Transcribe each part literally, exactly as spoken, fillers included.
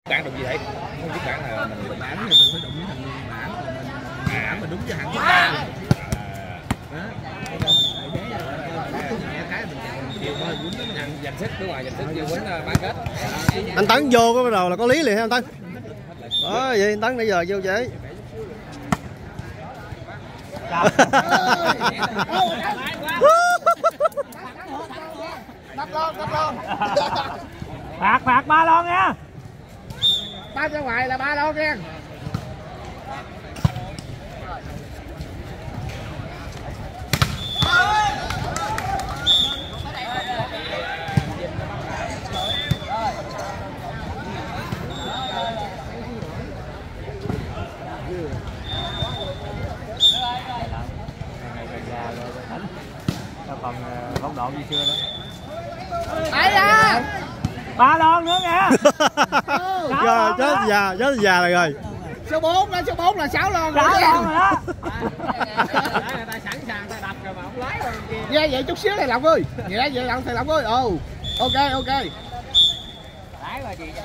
Bạn đụng gì vậy? Không biết bạn là mình đụng ảnh thì mình phải đụng với thằng bạn mình ảnh mình đúng với thằng chúng ta. Đó. Chiều thôi quýnh nó nhận giành sức đúng rồi, giành sức chiều quýnh bán kết. Anh Tấn vô cái bắt đầu là có lý liền anh Tấn. Đó vậy anh Tấn nãy giờ vô vậy. Đắp lon, đắp lon. Phạt phạt ba lon nha. Ba ra ngoài là ba lon nha. Còn bóng độ như xưa đó. Đấy ra. Ba lon nữa nha. Giờ chết già, chết già rồi rồi. Số bốn đó, số bốn là sáu lon rồi. sáu lon rồi đó. Người ta sẵn sàng ta đập rồi mà không lái rồi kia. Dạ vậy chút xíu thầy Lộc ơi. Vậy vậy Lộc thầy Lộc ơi. Ồ. Ok ok. Lái rồi chị.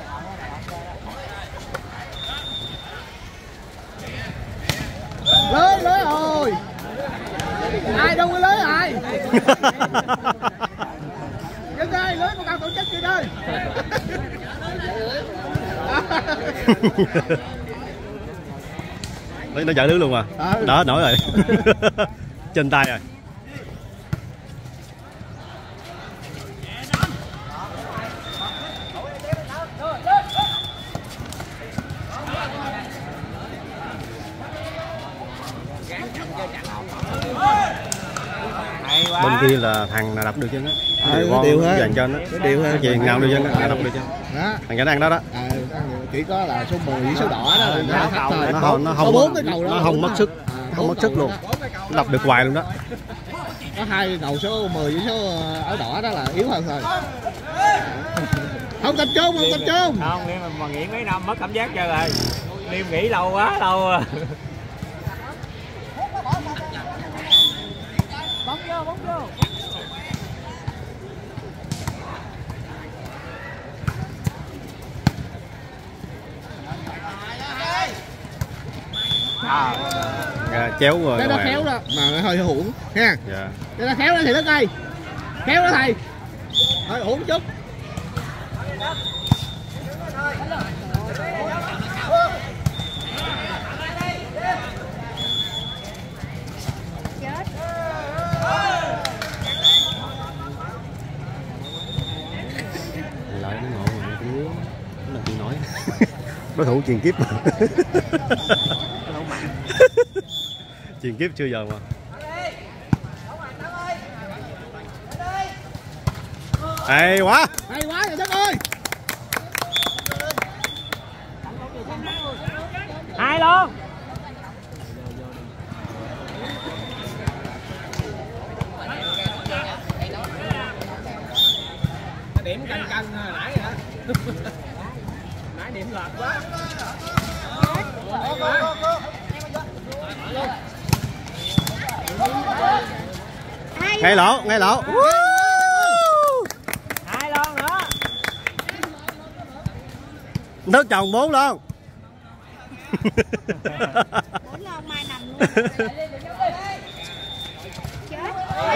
Lưới lưới rồi. Ai đâu có lưới ai. Dân ơi, lưới của ban tổ chức kia ơi. Nó chạy lưới luôn à. Ừ. Đó nổi rồi. Trên tay rồi. Bên kia là thằng nào đập được chân á. À, nó đều hơn. Dàn trên đó. Nó đều hơn. Cái gì nào được chân á, đập được chân. Đó. Thằng Chánh An đó đó. À, chỉ có là số mười với số đỏ đó là nó thấp thôi. Nó không nó không bốn cái cầu đó nó không mất sức. Không mất sức luôn. Đập được hoài luôn đó. Có hai cầu số mười với số áo đỏ đó là yếu hơn thôi. Không tập trung, không tập trung. Không, Liêm mà nghỉ mấy năm mất cảm giác chơi rồi. Liêm nghỉ lâu quá lâu rồi. Bóng vô, bóng vô. À, à, chéo rồi. Cái đó khéo đó, mà nó hơi hụn nha. Dạ. Cái đó khéo đó thầy Đức ơi. Khéo đó thầy. Hơi hụn chút. Lại nó ngộ rồi nó nó chuyện nói. Đối thủ truyền kiếp mà. Truyền kiếp chưa giờ mà. Hay quá. Hay quá thầy Đức ơi. Hai luôn. Điểm canh canh nãy rồi đó. Nãy điểm lệch quá. Ngay lỗ, ngay lỗ. Hai lon nữa. Nước chồng bốn lon. Bốn lon mai nằm luôn. Chết.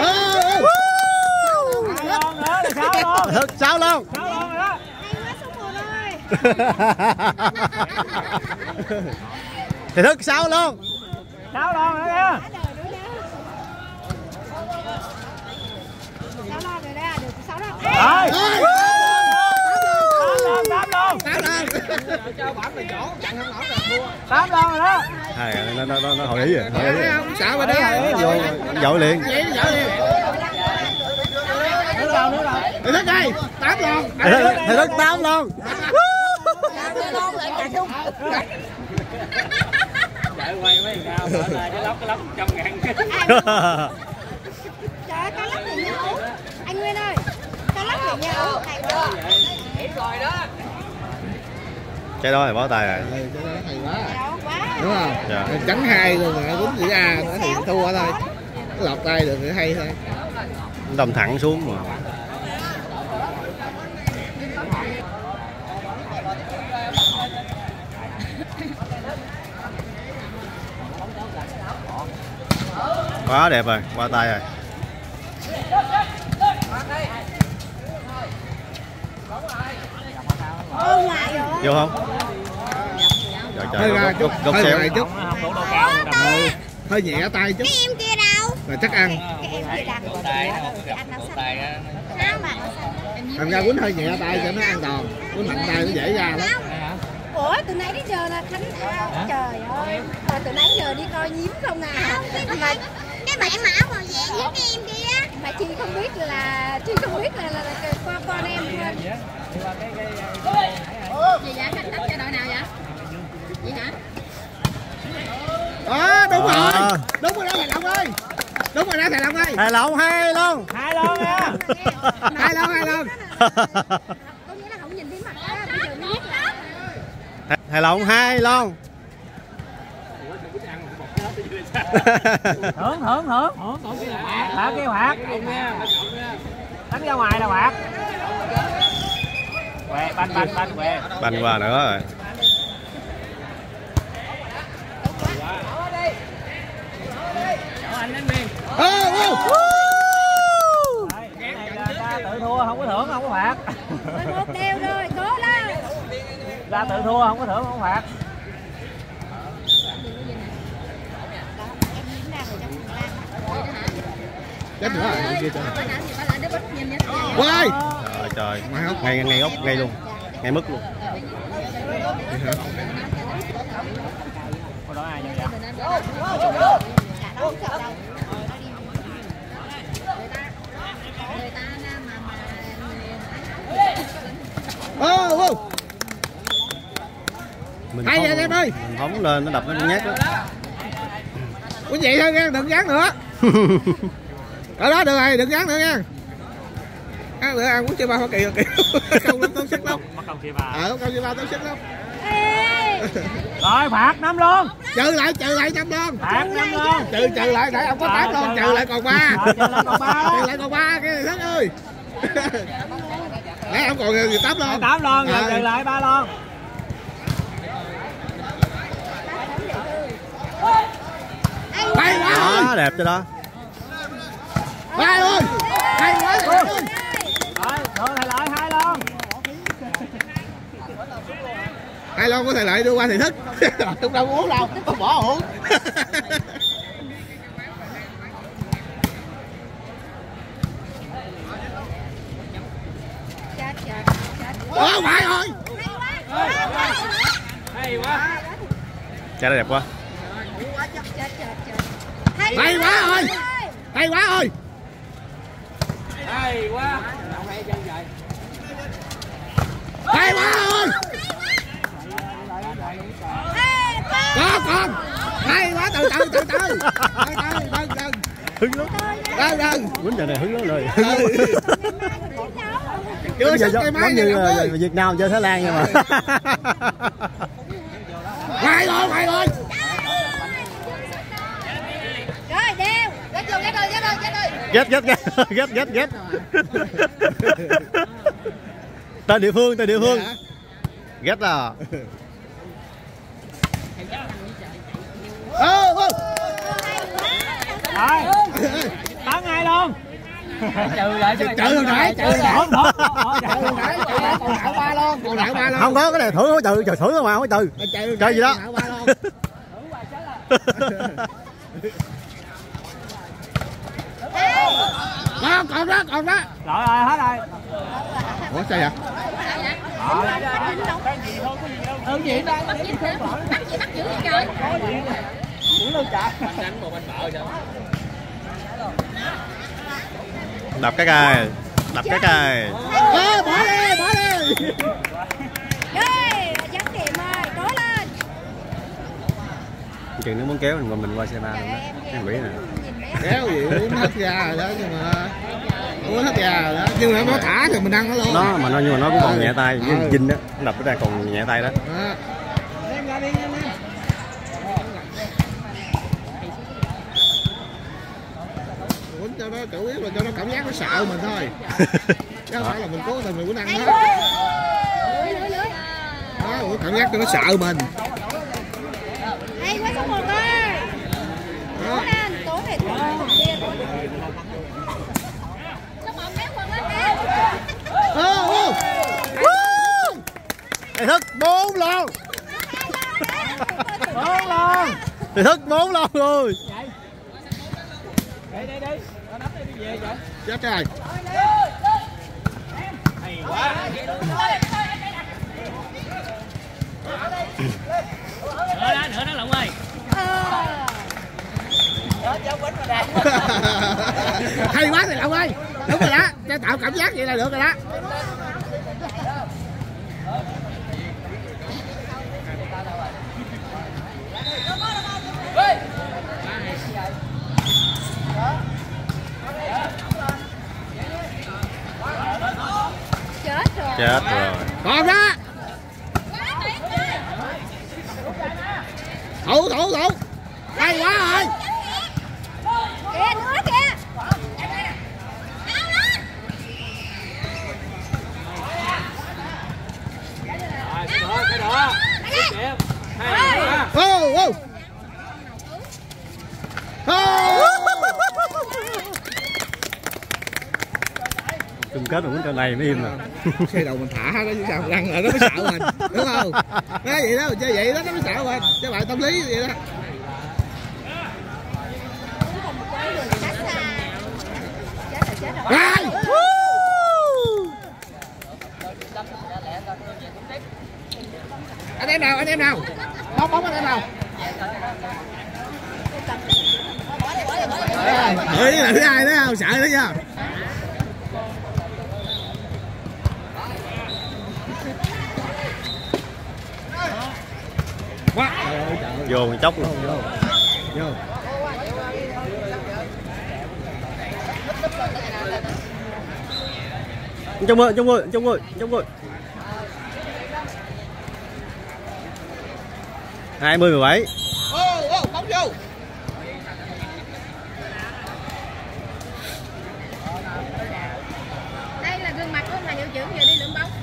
Hai lon nữa là sáu lon. Thức sáu lon. Sáu lon rồi đó. Hay quá số một ơi. Thì thức sáu lon. Sáu lon nữa nha. Sáu lon rồi đó, được sáu lon. Rồi. Tám lon, tám lon. Cho bản này chỗ chặn không nổi là thua. Tám lon rồi đó. Hay nó nó nó, nó hội ý rồi. Hội ý rồi. Xạo rồi đó. Vô dội liền. Vậy dội liền. Nước đâu, nước đâu. Thầy Đức ơi, tám lon. Thì thức tám lon. Chạy quay mấy thằng cao mở ra cái lóc cái lóc trăm ngàn. Trời ơi, cá lóc này nha Út. Anh Nguyên ơi, cá lóc này nha Út. Hiểu rồi đó. Cái đó thì bó tay rồi. Ừ, cái đó hay quá. Đâu quá. Đúng không? Dạ. Trắng hai rồi mà đúng chữ A nữa thì thua thôi. Lọt tay được thì hay thôi. Đâm thẳng xuống mà. Quá đẹp rồi, qua tay rồi. Vô không? Trời trời, Hơi ra gốc, chút, gốc, gốc hơi xéo. ngoài chút, không đủ độ cao ừ, hơi nhẹ tay chút Cái em kia đâu? là chắc ăn. Cái em kia đặt của chị á, chị ăn nó xanh. Sao mà nó xanh? Thành ra quýnh hơi nhẹ tay cho nó an toàn, quýnh mạnh tay nó dễ ra lắm. Ủa từ nãy đến giờ là Khánh à, trời ơi, mà từ nãy giờ đi coi nhím không à. Mà cái bạn mà áo màu vàng với cái em kia mà chị không biết là chị không biết là là, là con con em quên. Gì vậy? Khánh đánh cho đội nào vậy? Gì hả? Đó, đúng À. rồi, đúng rồi đó thầy Long ơi, đúng rồi đó thầy Long ơi. Hai lon, hai lon. hai lon nha. Hai lon, hai lon. Có nghĩa là không nhìn thấy mặt á, bây giờ mới biết là Hai lon, hai lon. Hưởng hưởng hưởng hưởng thả kêu hạt đánh ra ngoài là hạt quẹ banh banh banh quẹ Banh qua nữa rồi. Ô, ô. ra tự thua không có thưởng không có phạt. mười một đều rồi, cố lên. Ra tự thua không có thưởng không phạt. Chết nữa rồi, bên kia trời. Bà nào thì bà lại đứa bánh nhìn vậy? Quay. Trời trời, ngay ngay gốc ngay luôn, ngay mức luôn. Có đó ai vậy? Người ta nam mà mà Ô, ô. Mình Hay phóng- vậy em ơi. Mình phóng lên nó đập nó nhát đó. Ủa vậy thôi nha, đừng dán nữa. Ở đó được rồi, đừng dán nữa nha. Ăn nữa ăn cũng chưa bao hoa kỳ rồi kìa. Không lắm tốn sức lắm. Mất công chia ba. Ờ, không chưa bao tốn sức lắm. Rồi phạt năm luôn. Trừ lại, trừ lại năm lon. Phạt năm luôn. Trừ trừ lại, nãy ông có tám lon, trừ lại còn ba. Rồi, trừ lại còn ba đó. Trừ lại còn ba cái này thất ơi. Nãy ông còn gì tám lon. tám lon rồi Ờ. trừ lại ba lon. Hay quá ơi. Quá đẹp cho đó. Hay ơi. Hay quá thầy ơi. Rồi thừa thầy lại hai lon. Hai lon của thầy lại đưa qua thầy thức. Không đâu uống đâu, không bỏ uống. Chết chết chết. Ủa phải rồi. Hay quá. Trái đó đẹp quá. Chết chết chết. Hay quá ơi. Hay quá ơi. Hay quá. Hay quá ơi. Có con. Hay quá, từ từ từ từ. Từ từ từ từ. Hứng lắm. Từ từ. Quýnh giờ này hứng lắm rồi. Chưa Giờ sức cây giống máy như này ờ, ơi. Việt Nam chơi Thái Lan nhưng mà. Hay rồi, hay rồi. Rồi đều. Ghét rồi, ghét rồi, ghét rồi, ghét rồi. Ghét ghét ghét ghét ghét ghét. Tên địa phương, tên địa phương. Ghét là. Ô, ô. Rồi. Bắn hai luôn. Trừ lại Trừ hồi nãy, trừ hồi nãy. Không không. Trừ hồi nãy, trừ hồi nãy, còn lại ba lon, còn lại ba lon. Không có cái này thử hối từ, trời thử không mà hối từ. Trừ Chơi gì đó. còn lại ba lon. Còn, còn đó, còn đó. Rồi rồi hết rồi. Ủa sao vậy? Ừ gì đâu. bắt gì bắt gì bắt dữ vậy trời? Đập cái cây, đập cái cây. Ê, bỏ đi, bỏ đi. Rồi, dám điểm rồi, cố lên. Chừng nó muốn kéo mình mình qua xe ba Trời luôn ơi, đó. em Cái quỷ này. Kéo gì uống hết ra rồi đó nhưng mà uống hết ra rồi đó nhưng mà nó thả thì mình ăn nó luôn. Nó mà nó nhưng mà nó cũng còn nhẹ tay, với Ừ. Vinh đó, nó đập cái ra còn nhẹ tay đó. Đó. Uống cho nó chủ yếu là cho nó cảm giác nó sợ mình thôi. Chứ không phải là mình cố tình mình muốn ăn hết. Đó, uống cảm giác cho nó sợ mình. Hay quá số một ơi. Cố lên, cố thì thằng kia thôi. Ô ô. Thầy Thức bốn lon. Bốn lon. Thầy Thức bốn lon rồi. Đi đi đi. Nó nắm đi về vậy. Chết trời. Hay quá. Nữa đó, nữa đó Lụng ơi. Hay quá thì Lụng ơi. Đúng rồi đó, cho tạo cảm giác vậy là được rồi đó. Chết rồi. Chết rồi. Còn đó. Thủ thủ thủ. Hay quá rồi. Kìa nữa kìa. Rồi, cái đó, cái đó. Kìa. Hay quá. Ô ô. Ô. Chung kết cũng cho này mới im nè. Xe đầu mình thả nó chứ sao răng rồi nó mới sợ mình, đúng không? Nó vậy đó, chơi vậy đó nó mới sợ mình, chơi bạn tâm lý vậy đó. Chết rồi, chết rồi. Rồi. Anh em nào, anh em nào? Bóng bóng anh em nào? Ơi là thứ hai đó không? Sợ đó chưa? Quá. Vô mình chốc luôn. Vô. Vô. Trong ơi, trong ơi, trong ơi, trong ơi. hai mươi mười bảy. Ô ô bóng vô. Đây là gương mặt của ông là hiệu trưởng giờ đi lượm bóng.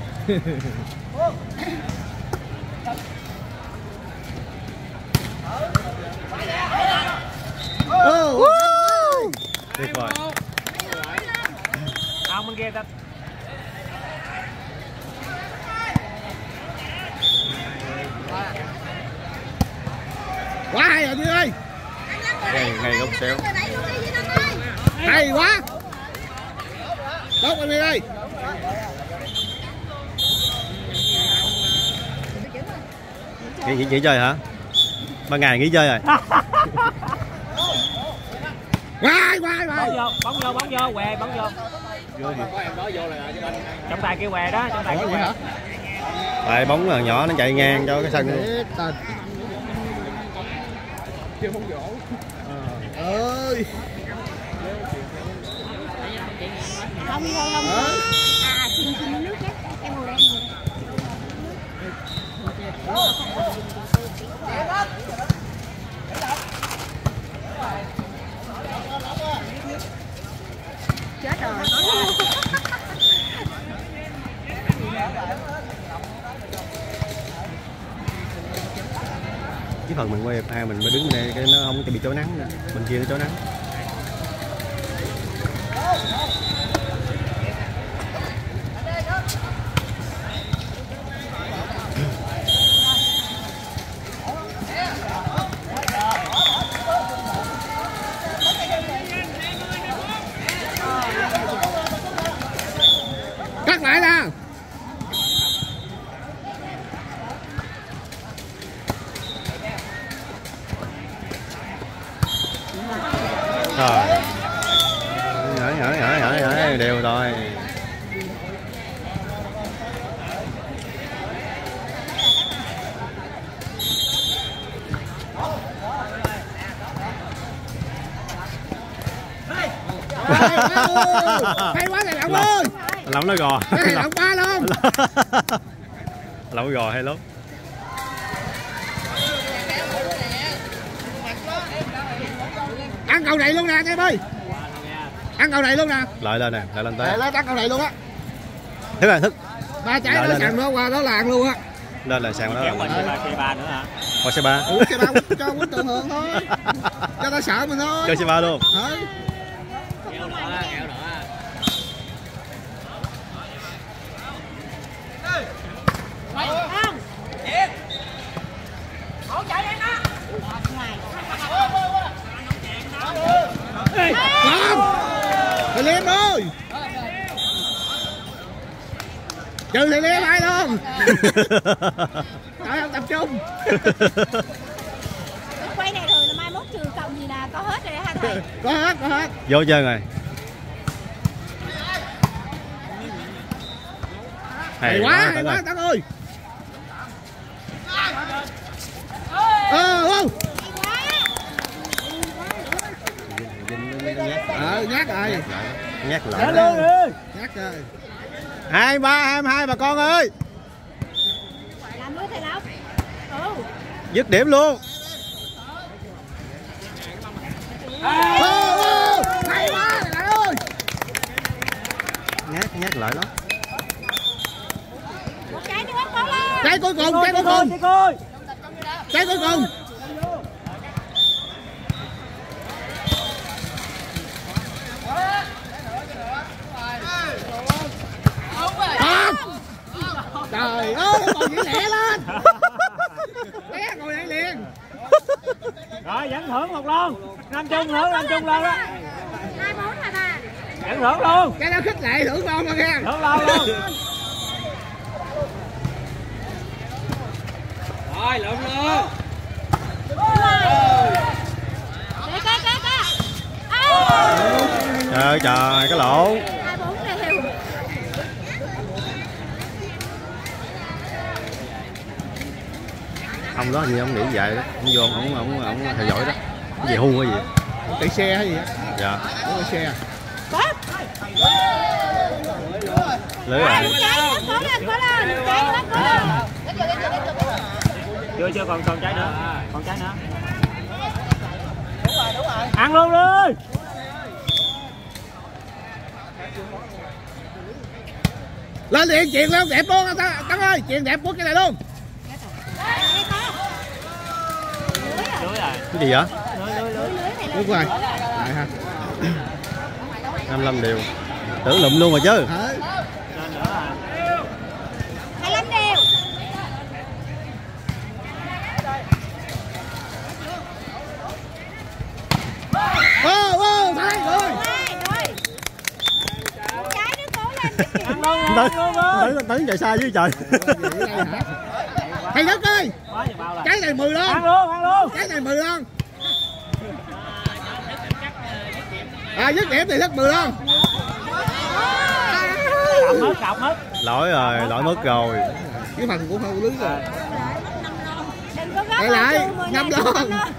Ô. Tuyệt vời. Không bên kia ta. Quá hay rồi Duy ơi. Ngay ngay góc xéo. Hay quá. Tốt anh Duy ơi. Nghỉ, nghỉ, nghỉ chơi hả? Ban ngày nghỉ chơi rồi. Quá quá quá. Bóng vô, bóng vô, bóng vô, què bóng vô. Trong tay kia què đó, trong tay kia què. Tại bóng là nhỏ nó chạy ngang cho cái sân luôn. Ơi. Không không không. À xin xin nước nhé. Em ngồi đây. Chết rồi. Cái phần mình quay F hai mình mới đứng đây cái nó không bị chói nắng nữa. Bên kia nó chói nắng. Cắt lại nè. Rồi. Nhỏ nhỏ nhỏ nhỏ nhỏ đều rồi. Hay quá thầy Lộng ơi. Lộng nó gò. Thầy Lộng ba luôn. Lộng gò hay lắm. Ăn cầu này luôn nè anh em ơi. Ăn cầu này luôn nè. Lại lên nè, lại lên tới. Lên ăn cầu này luôn á. Thức rồi, thức. Ba trái nó sàn nó qua đó là ăn luôn á. Lên là sàn đó. Kéo qua xe ba, xe ba nữa hả? Qua xe ba. Ủa xe ba cho quýnh tường hưởng thôi. Cho cho tao sợ mình thôi. Chơi xê ba luôn. Thôi. Kẹo đỏ, kẹo đỏ. Không. Hỗ trợ em đó. Ngoài. Không. Thầy Liêm ơi. Trừ thầy Liêm ai luôn. Trời không tập trung. Quay này rồi là mai mốt trường cộng gì là có hết rồi hả thầy? Có hết, có hết. Vô chơi rồi. Hay quá, hay quá Tấn ơi. Ờ, không. Ờ, nhát rồi. Nhát lại. Nhát rồi. Hai ba hai hai bà con ơi. Làm nữa thầy Lộc. Ừ. Dứt điểm luôn. Ô, ô, hay quá thầy ơi. Nhát nhát lại đó. Một trái nữa cố lên. Trái cuối cùng, trái cuối cùng. Trái cuối cùng. Không. Trời ơi, còn nhảy lẹ lên. Bé ngồi nhảy liền. Rồi dẫn thưởng một lon. Năm chung nữa, năm chung lon đó. Hai bốn hai ba. Dẫn thưởng luôn. Cái đó khích lệ thưởng lon mà khen. Thưởng lon luôn. Rồi lượm luôn. Kê kê kê kê. Trời ơi trời cái lỗ. Hai bốn đều. Ông đó gì ông nghĩ vậy đó. Ông vô ông ông ông theo dõi đó. Cái gì hung cái gì? Chạy xe hay gì á? Dạ. Có xe. Lưới rồi. Cố lên, cố lên. Trái nữa, cố lên. Chưa chưa còn còn trái nữa. Còn trái nữa. Ăn luôn đi. Lên liền chuyền lên đẹp luôn Tấn ơi, chuyền đẹp của cái này luôn. Lưới rồi. Cái gì vậy? Đúng rồi. Lại ha. năm mươi lăm đều. Tưởng lụm luôn rồi chứ. Hả? Lên nữa à. hai mươi lăm đều. Ô ô thay rồi. Rồi. Một trái nữa cố lên. Ăn luôn rồi. Tấn Tấn Tấn chạy xa dưới trời. Thầy Đức ơi. Quá gì bao là. Trái này mười lon. Ăn luôn, ăn luôn. Trái này mười lon. À dứt điểm thì rất mười lon. Cọc mất, cọc mất. Lỗi rồi, lỗi mất rồi. Cái phần của không lưới rồi. Đừng có gấp. Lại lại năm lon.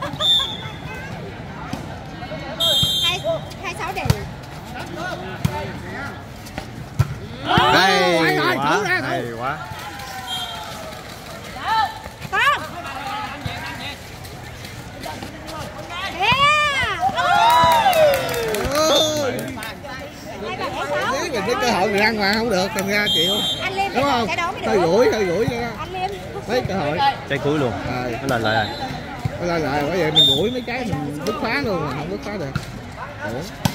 Hai hai sáu đều. Hay rồi, quá, thử ra, thử. hay quá. Con. Nếu mình cái cơ hội mình ăn mà không được thành ra chịu. Anh Liêm Đúng không? cái đó mới Hơi được. rủi, hơi rủi vậy đó. Anh Liêm. Mấy cơ hội. Trái cuối luôn. Rồi. Nó lên lại rồi. Nó lên lại bởi vậy mình rủi mấy cái mình bứt phá luôn mà không bứt phá được. Ủa?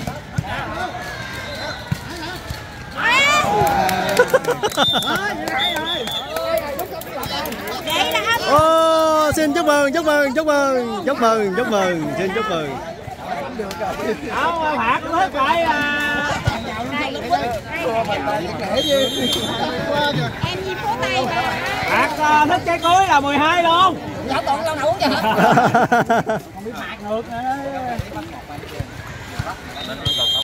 Đây là âm. Ô, xin chúc mừng, chúc mừng, chúc mừng, chúc mừng, chúc mừng, xin chúc mừng. Không, phạt hết lại à. Em nhìn phố tay mà. Phạt uh, thích trái cuối là mười hai luôn. Dạ còn lâu nào uống chưa hả? Không biết phạt ngược nữa.